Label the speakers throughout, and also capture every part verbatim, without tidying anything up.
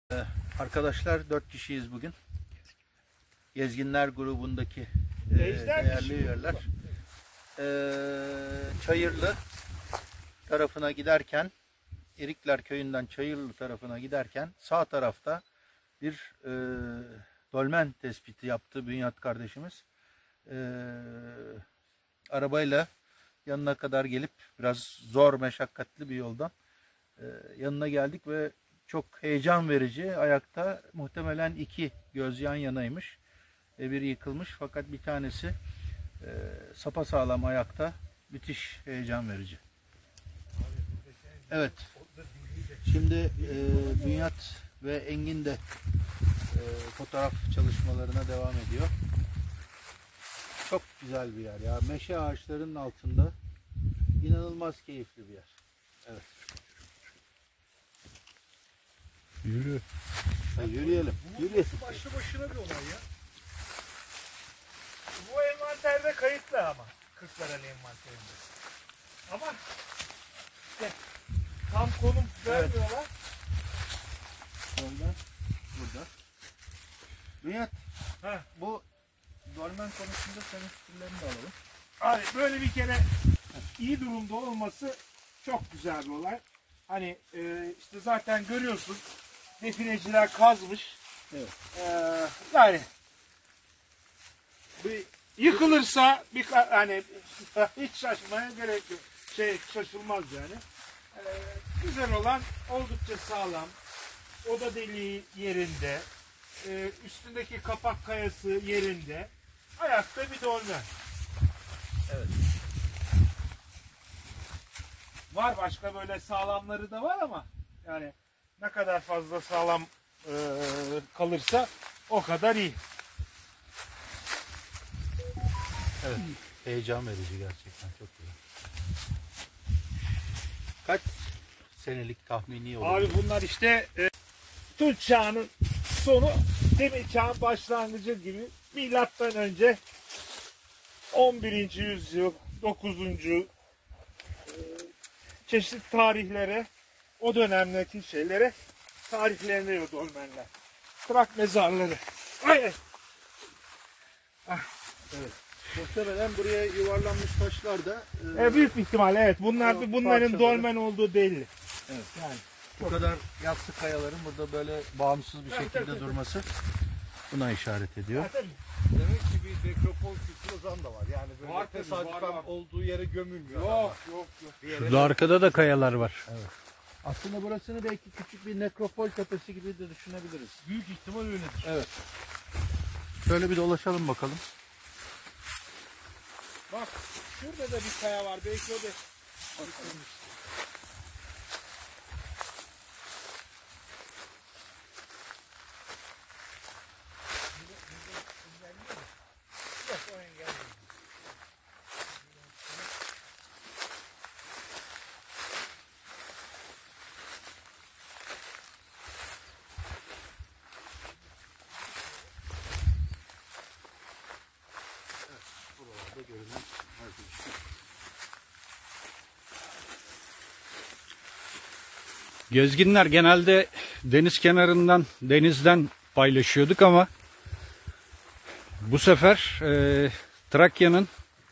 Speaker 1: Arkadaşlar dört kişiyiz bugün. Gezginler grubundaki e, değerli üyeler. E, Çayırlı tarafına giderken, İrikler köyünden Çayırlı tarafına giderken sağ tarafta bir e, dolmen tespiti yaptı Bünyat kardeşimiz. E, arabayla yanına kadar gelip biraz zor, meşakkatli bir yoldan e, yanına geldik ve çok heyecan verici. Ayakta muhtemelen iki göz yan yanaymış. E, biri yıkılmış fakat bir tanesi e, sapasağlam ayakta. Müthiş heyecan verici. Evet. Şimdi e, Bünyat ve Engin de e, fotoğraf çalışmalarına devam ediyor. Çok güzel bir yer ya. Meşe ağaçlarının altında inanılmaz keyifli bir yer. Evet.
Speaker 2: Yürü.
Speaker 1: Ha, yürüyelim. Yürüyelim.
Speaker 3: Başlı başına bir olay ya. Bu envanterde kayıtlı ama. Kırklareli envanterinde. Ama işte tam konum vermiyorlar.
Speaker 1: Solda, burada. Bünyat,
Speaker 3: Heh.
Speaker 1: bu dolmen konusunda senin fikirlerini de alalım.
Speaker 3: Abi böyle bir kere iyi durumda olması çok güzel bir olay. Hani e, işte zaten görüyorsun defineciler kazmış.
Speaker 1: Evet.
Speaker 3: E, yani bir yıkılırsa bir hani hiç şaşmaya gerek yok. Şey şaşılmaz yani. E, güzel olan oldukça sağlam. Oda deliği yerinde. E, üstündeki kapak kayası yerinde. Ayakta bir dolmen.
Speaker 1: Evet.
Speaker 3: Var başka böyle sağlamları da var ama yani ne kadar fazla sağlam e, kalırsa o kadar iyi.
Speaker 1: Evet. Heyecan verici gerçekten, çok güzel. Kaç senelik tahmini olur?
Speaker 3: Abi bunlar işte e, Tunç çağının sonu, Demir çağın başlangıcı gibi, milattan önce on birinci yüzyıl, dokuzuncu e, çeşitli tarihlere, o dönemdeki şeylere tarihleniyor dolmenler. Trak mezarları. Ay.
Speaker 1: Evet. Muhtemelen buraya yuvarlanmış taşlar da e,
Speaker 3: E, büyük ihtimal evet. Bunlar
Speaker 1: o
Speaker 3: bunların
Speaker 1: parçaları-
Speaker 3: dolmen olduğu belli.
Speaker 1: Evet.
Speaker 3: Yani
Speaker 1: bu kadar yassı kayaların burada böyle bağımsız bir
Speaker 3: Tabii,
Speaker 1: şekilde
Speaker 3: tabii, tabii.
Speaker 1: durması buna işaret ediyor.
Speaker 3: Ha, tabii.
Speaker 2: Demek ki bir nekropol kültürü o zaman da var. Yani böyle
Speaker 3: Var tabii,
Speaker 2: tesadüfen
Speaker 3: var, var.
Speaker 2: olduğu yere gömülmüyor.
Speaker 3: Yok yok yok.
Speaker 2: Bir yere
Speaker 4: Şurada arkada da kayalar var.
Speaker 1: Aslında burasını belki küçük bir nekropol tepesi gibi de düşünebiliriz.
Speaker 3: Büyük ihtimal öyledir.
Speaker 1: Evet. Şöyle bir dolaşalım bakalım.
Speaker 3: Bak şurada da bir kaya var. Belki o da
Speaker 1: Buralarda görünen arkadaşlar.
Speaker 4: Gezginler genelde deniz kenarından, denizden paylaşıyorduk ama bu sefer e, Trakya'nın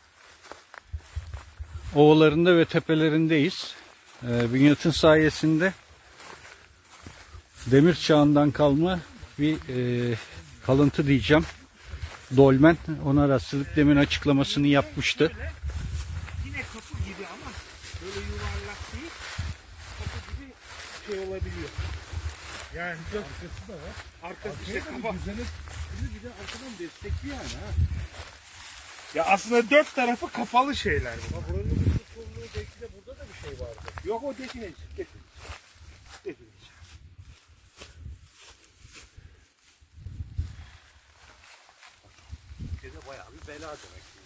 Speaker 4: ovalarında ve tepelerindeyiz. E, Bünyat'ın sayesinde Demir çağından kalma bir e, kalıntı diyeceğim. Dolmen, ona rastladık, demin açıklamasını yapmıştı.
Speaker 3: yine kapı gibi ama böyle yuvarlak değil. Kapı gibi şey olabiliyor. Yani arkası da var. Arkası işte kafa.
Speaker 2: düzenek bir de arkadan destekli yani ha.
Speaker 3: Ya aslında dört tarafı kapalı şeyler bu.
Speaker 2: Ama buranın bir kolluğu belki de burada da bir şey vardı.
Speaker 3: Yok o defineci. Defineci. Defineci.
Speaker 2: Ülkede bayağı bir bela demek ki.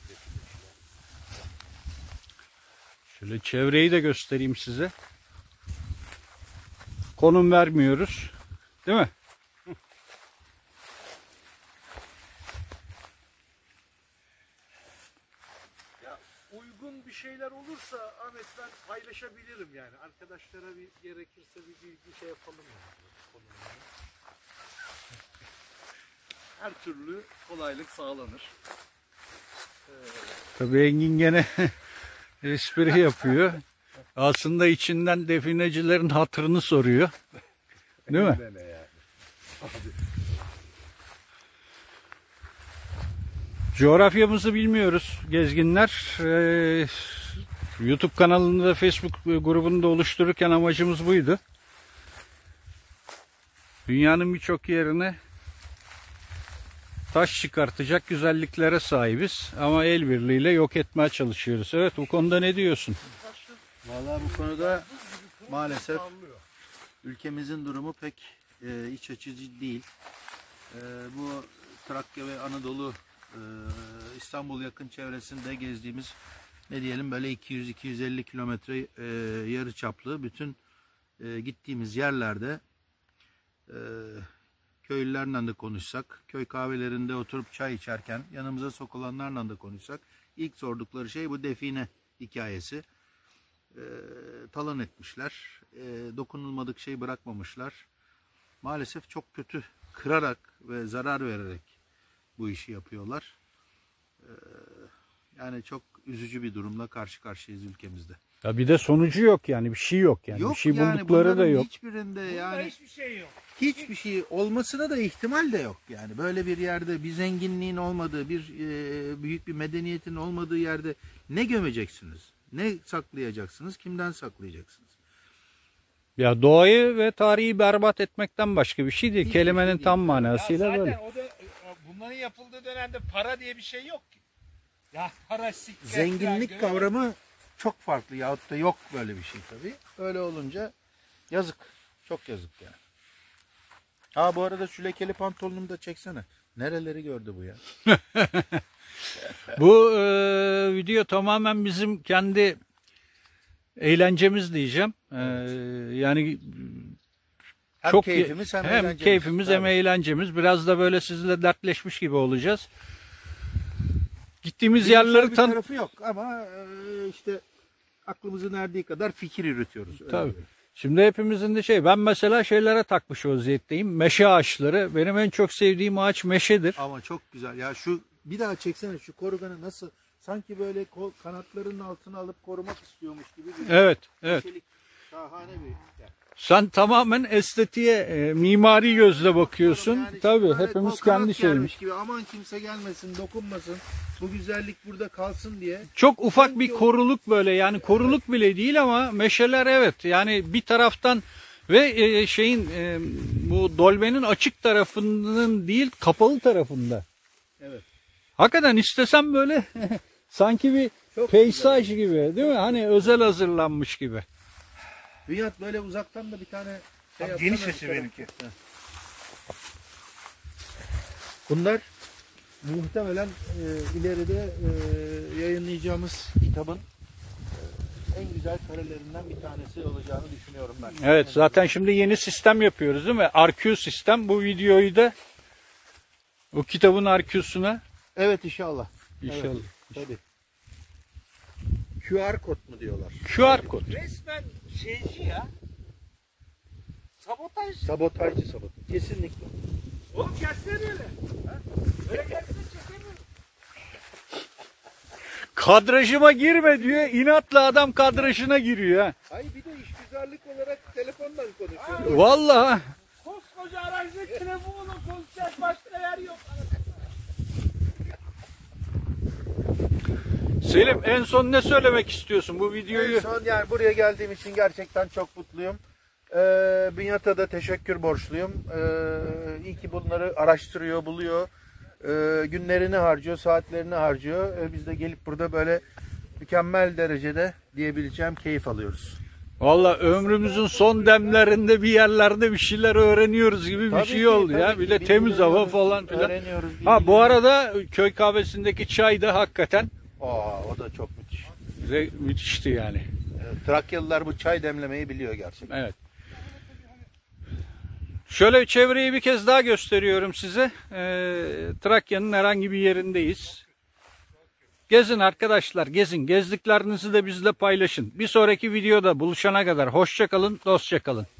Speaker 4: Şöyle çevreyi de göstereyim size. Konum vermiyoruz. Değil mi?
Speaker 2: Ya uygun bir şeyler olursa Ahmet ben paylaşabilirim yani. Arkadaşlara bir gerekirse bir bilgi şey yapalım yani. Konumunu. her türlü kolaylık sağlanır.
Speaker 4: Tabii Engin gene espri yapıyor. Aslında içinden definecilerin hatırını soruyor. Değil mi? Coğrafyamızı bilmiyoruz gezginler. Ee, YouTube kanalını da Facebook grubunu da oluştururken amacımız buydu. Dünyanın birçok yerine taş çıkartacak güzelliklere sahibiz ama el birliğiyle yok etmeye çalışıyoruz. Evet, bu konuda ne diyorsun?
Speaker 1: Vallahi bu konuda maalesef ülkemizin durumu pek e, iç açıcı değil. E, bu Trakya ve Anadolu, e, İstanbul yakın çevresinde gezdiğimiz ne diyelim böyle iki yüz iki yüz elli kilometre e, yarı çaplı bütün e, gittiğimiz yerlerde e, köylülerle de konuşsak, köy kahvelerinde oturup çay içerken yanımıza sokulanlarla da konuşsak ilk sordukları şey bu define hikayesi. E, talan etmişler, e, dokunulmadık şey bırakmamışlar. Maalesef çok kötü kırarak ve zarar vererek bu işi yapıyorlar. E, yani çok üzücü bir durumla karşı karşıyayız ülkemizde.
Speaker 4: Ya bir de sonucu yok yani, bir şey yok yani.
Speaker 1: Yok
Speaker 4: bir şey
Speaker 1: yani
Speaker 4: buldukları da
Speaker 1: bunların
Speaker 4: yok.
Speaker 1: hiçbirinde yani
Speaker 3: Bunda hiçbir şey yok.
Speaker 1: hiçbir şey olmasına da ihtimal de yok. Yani böyle bir yerde bir zenginliğin olmadığı, bir e, büyük bir medeniyetin olmadığı yerde ne gömeceksiniz? Ne saklayacaksınız? Kimden saklayacaksınız?
Speaker 4: Ya doğayı ve tarihi berbat etmekten başka bir şey değil.
Speaker 1: Hiçbir
Speaker 4: Kelimenin
Speaker 1: şey değil.
Speaker 4: tam
Speaker 3: Ya
Speaker 4: manasıyla
Speaker 3: zaten
Speaker 4: böyle.
Speaker 3: o da bunların yapıldığı dönemde para diye bir şey yok ki. Ya para siktir.
Speaker 1: Zenginlik
Speaker 3: ya,
Speaker 1: kavramı çok farklı yahut da yok böyle bir şey tabii. Öyle olunca yazık. Çok yazık yani. Ha bu arada şu lekeli pantolonumu da çeksene. Nereleri gördü bu ya?
Speaker 4: Bu e, video tamamen bizim kendi eğlencemiz diyeceğim. E, yani
Speaker 1: Hem
Speaker 4: çok
Speaker 1: keyfimiz hem,
Speaker 4: hem
Speaker 1: eğlencemiz.
Speaker 4: keyfimiz hem
Speaker 1: Tabii.
Speaker 4: eğlencemiz. Biraz da böyle sizinle dertleşmiş gibi olacağız. Gittiğimiz
Speaker 1: Bilimsel
Speaker 4: yerleri
Speaker 1: bir
Speaker 4: tan
Speaker 1: tarafı yok ama e, işte aklımızın erdiği kadar fikir yürütüyoruz. Öyle
Speaker 4: Tabii.
Speaker 1: böyle.
Speaker 4: Şimdi hepimizin de şey, ben mesela şeylere takmış vaziyetteyim. Meşe ağaçları. Benim en çok sevdiğim ağaç meşedir.
Speaker 1: Ama çok güzel. Ya şu bir daha çeksene şu koruganı nasıl sanki böyle kol, kanatlarının altına alıp korumak istiyormuş gibi bir
Speaker 4: Evet, evet.
Speaker 1: Çelik, şahane bir yer.
Speaker 4: Sen tamamen estetiğe, e, mimari gözle bakıyorsun.
Speaker 1: Yani
Speaker 4: Tabii
Speaker 1: böyle
Speaker 4: hepimiz
Speaker 1: kol kanat
Speaker 4: kendi şeyimiz.
Speaker 1: yermiş gibi aman kimse gelmesin, dokunmasın. Bu güzellik burada kalsın diye.
Speaker 4: Çok ufak bir koruluk böyle, yani koruluk bile değil ama meşeler evet. Yani bir taraftan ve e, şeyin e, bu dolmenin açık tarafının değil, kapalı tarafında.
Speaker 1: Evet.
Speaker 4: Hakikaten istesem böyle sanki bir
Speaker 1: Çok
Speaker 4: peysaj gibi, değil mi? Hani özel hazırlanmış gibi.
Speaker 1: Dünyat böyle uzaktan da bir tane şey
Speaker 3: Bak,
Speaker 1: yapsana
Speaker 3: geniş
Speaker 1: bir
Speaker 3: açı
Speaker 1: tarafa.
Speaker 3: benimki.
Speaker 1: Heh. Bunlar muhtemelen e, ileride e, yayınlayacağımız kitabın e, en güzel karelerinden bir tanesi olacağını düşünüyorum ben.
Speaker 4: Evet, zaten şimdi yeni sistem yapıyoruz değil mi? R Q sistem. Bu videoyu da o kitabın R Q'suna
Speaker 1: Evet inşallah.
Speaker 4: inşallah.
Speaker 1: Evet, tabii. Q R kod mu diyorlar?
Speaker 4: Q R kod.
Speaker 3: Resmen şeyci ya. Sabotaj.
Speaker 1: Sabotajcı sabotaj. Kesinlikle.
Speaker 3: Oğlum gelsene öyle. Ha? Öyle gelsene çekemiyorum.
Speaker 4: Kadrajıma girme diyor. İnatla adam kadrajına giriyor ha.
Speaker 1: Ay bir de işgüzarlık olarak telefondan konuşuyor.
Speaker 4: Vallahi.
Speaker 3: Koskoca aracda telefonla konuşacak başka yer yok.
Speaker 4: Selim, en son ne söylemek istiyorsun bu videoyu?
Speaker 1: En son yani buraya geldiğim için gerçekten çok mutluyum. Ee, Bünyat'a da teşekkür borçluyum. Ee, iyi ki bunları araştırıyor, buluyor. Ee, günlerini harcıyor, saatlerini harcıyor. Ee, biz de gelip burada böyle mükemmel derecede diyebileceğim keyif alıyoruz.
Speaker 4: Vallahi ömrümüzün son demlerinde bir yerlerde bir şeyler öğreniyoruz gibi bir
Speaker 1: Tabii
Speaker 4: şey
Speaker 1: ki,
Speaker 4: oldu
Speaker 1: tabii
Speaker 4: ya.
Speaker 1: ki.
Speaker 4: Bir de temiz hava
Speaker 1: Bilgileniyoruz,
Speaker 4: falan filan.
Speaker 1: öğreniyoruz,
Speaker 4: Ha bu
Speaker 1: bilgileniyoruz.
Speaker 4: arada köy kahvesindeki çay da hakikaten
Speaker 1: Aa, o da çok müthiş.
Speaker 4: bize müthişti yani.
Speaker 1: Ee, Trakyalılar bu çay demlemeyi biliyor gerçekten.
Speaker 4: Evet. Şöyle çevreyi bir kez daha gösteriyorum size. Ee, Trakya'nın herhangi bir yerindeyiz. Gezin arkadaşlar, gezin. Gezdiklerinizi de bizle paylaşın. Bir sonraki videoda buluşana kadar hoşça kalın, dostça kalın.